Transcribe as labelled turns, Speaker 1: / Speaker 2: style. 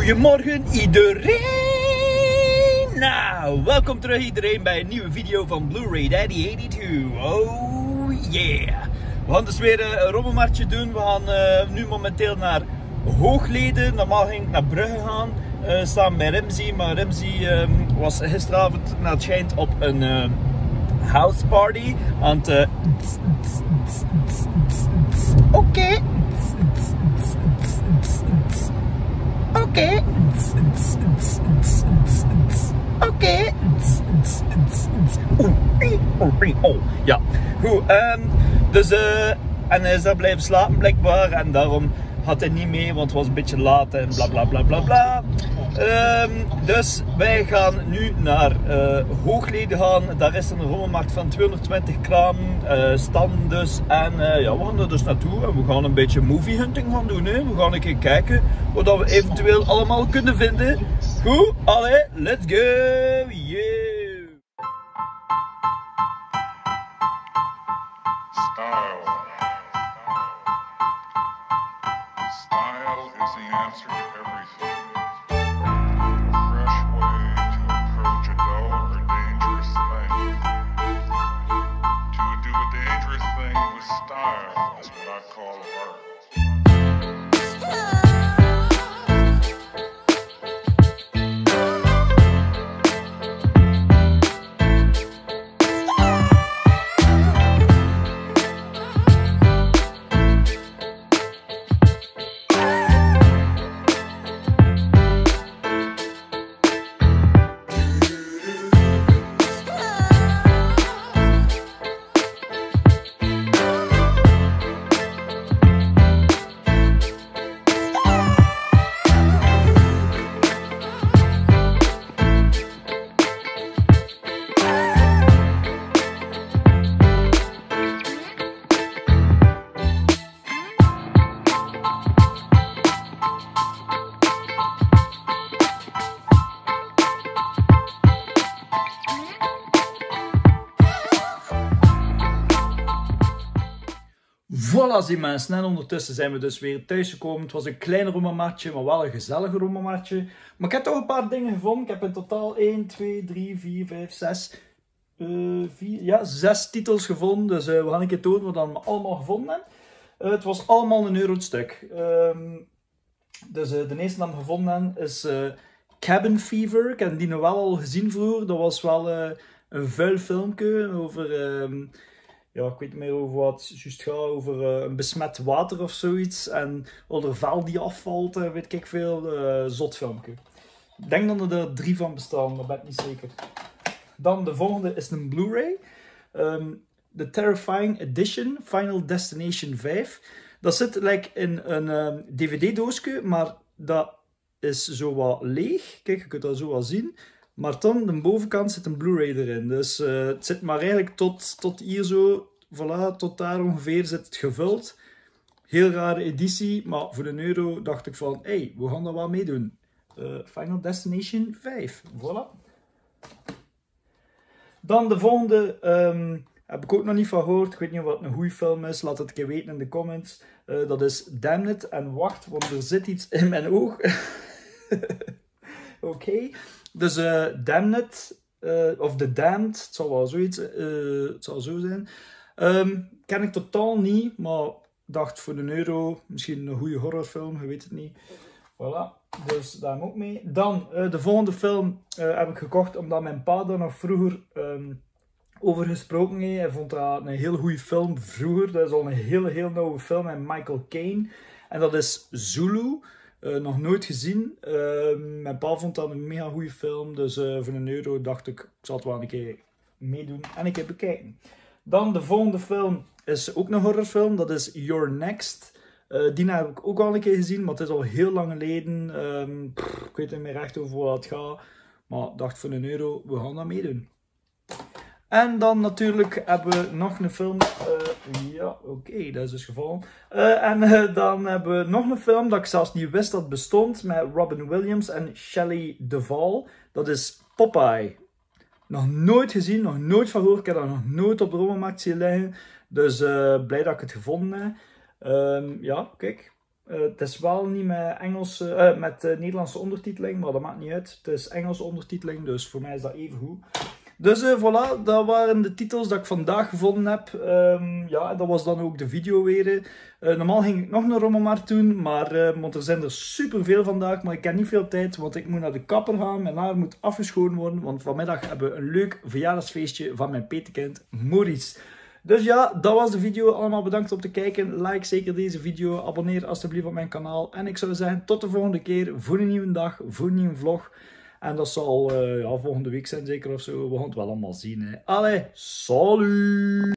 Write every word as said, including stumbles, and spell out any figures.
Speaker 1: Goedemorgen iedereen! Nou, welkom terug iedereen bij een nieuwe video van Blu-ray Daddy eenentachtig. Oh yeah! We gaan dus weer een rommelmarktje doen. We gaan uh, nu momenteel naar Hoogleden. Normaal ging ik naar Brugge gaan, uh, samen bij Rimzi. Maar Rimzi um, was gisteravond, naar het schijnt, op een uh, house party. Aan het... Uh, Oké. Okay. Oké. Oké. Oh, ja. Goed, um, dus uh, en hij is daar blijven slapen blijkbaar en daarom had hij niet mee, want het was een beetje laat en bla bla bla bla bla. Um, dus wij gaan nu naar uh, Hoogleden gaan. Daar is een rommelmarkt van tweehonderdtwintig kramen, uh, stand dus. En uh, ja, we gaan er dus naartoe en we gaan een beetje movie hunting gaan doen. Hè. We gaan een keer kijken wat we eventueel allemaal kunnen vinden. Goed, allee, let's go! Yeah!
Speaker 2: Style. Style is the answer to everything. A fresh way to approach a dull or dangerous thing. To do a dangerous thing with style is what I call art.
Speaker 1: Voilà, zie mensen. En ondertussen zijn we dus weer thuisgekomen. Het was een klein rommelmarktje, maar wel een gezellig rommelmarktje. Maar ik heb toch een paar dingen gevonden. Ik heb in totaal één, twee, drie, vier, vijf, zes, uh, vier, ja, zes titels gevonden. Dus uh, we gaan een keer tonen wat we allemaal gevonden hebben. Uh, het was allemaal een euro het stuk. Um, dus uh, de eerste die we gevonden hebben is uh, Cabin Fever. Ik heb die nog wel al gezien vroeger. Dat was wel uh, een vuil filmpje over... Um, Ja, ik weet niet meer over wat het juist gaat, over uh, een besmet water of zoiets. En onder vuil die afvalt, uh, weet ik veel, uh, zot filmpje. Ik denk dat er drie van bestaan, maar ben ik niet zeker. Dan de volgende is een Blu-ray. Um, The Terrifying Edition, Final Destination vijf. Dat zit like, in een um, D V D-doosje, maar dat is zo wat leeg. Kijk, je kunt dat zo wel zien. Maar dan, aan de bovenkant zit een Blu-ray erin. Dus uh, het zit maar eigenlijk tot, tot hier zo, voilà, tot daar ongeveer zit het gevuld. Heel rare editie, maar voor een euro dacht ik van, hé, hey, we gaan dat wel meedoen. Uh, Final Destination vijf, voilà. Dan de volgende, um, heb ik ook nog niet van gehoord. Ik weet niet of het een goede film is, laat het een keer weten in de comments. Uh, dat is Damn It. En wacht, want er zit iets in mijn oog. Oké. Okay. Dus uh, Damn It, uh, of The Damned, het zal wel zoiets, uh, het zal zo zijn. Um, ken ik totaal niet, maar dacht voor een euro, misschien een goede horrorfilm, je weet het niet. Voilà, dus daar heb ik ook mee. Dan, uh, de volgende film uh, heb ik gekocht omdat mijn pa daar nog vroeger um, over gesproken heeft. Hij vond dat een heel goede film vroeger, dat is al een hele, heel nieuwe film met Michael Caine. En dat is Zulu. Uh, nog nooit gezien. Uh, mijn pa vond dat een mega goede film. Dus uh, voor een euro dacht ik, ik zal het wel een keer meedoen en een keer bekijken. Dan de volgende film is ook een horrorfilm. Dat is You're Next. Uh, die heb ik ook al een keer gezien, maar het is al heel lang geleden. Um, pff, ik weet niet meer echt over wat het gaat. Maar ik dacht voor een euro, we gaan dat meedoen. En dan natuurlijk hebben we nog een film. Uh, ja, oké, okay, dat is dus gevallen. Uh, en uh, dan hebben we nog een film dat ik zelfs niet wist dat bestond. Met Robin Williams en Shelley Duvall. Dat is Popeye. Nog nooit gezien, nog nooit van gehoord. Ik heb dat nog nooit op de rommelmarkt zien liggen. Dus uh, blij dat ik het gevonden heb. Um, ja, kijk. Uh, het is wel niet met, Engelse, uh, met uh, Nederlandse ondertiteling, maar dat maakt niet uit. Het is Engelse ondertiteling, dus voor mij is dat even goed. Dus uh, voilà, dat waren de titels dat ik vandaag gevonden heb. Um, ja, dat was dan ook de video weer. Uh, normaal ging ik nog een rommelmarkt doen, maar uh, want er zijn er superveel vandaag. Maar ik heb niet veel tijd, want ik moet naar de kapper gaan. Mijn haar moet afgeschoren worden, want vanmiddag hebben we een leuk verjaardagsfeestje van mijn petekind Maurice. Dus ja, dat was de video. Allemaal bedankt om te kijken. Like zeker deze video. Abonneer alsjeblieft op mijn kanaal. En ik zou zeggen, tot de volgende keer voor een nieuwe dag, voor een nieuwe vlog. En dat zal uh, ja, volgende week zijn zeker of zo. We gaan het wel allemaal zien. Hè. Allee, salut!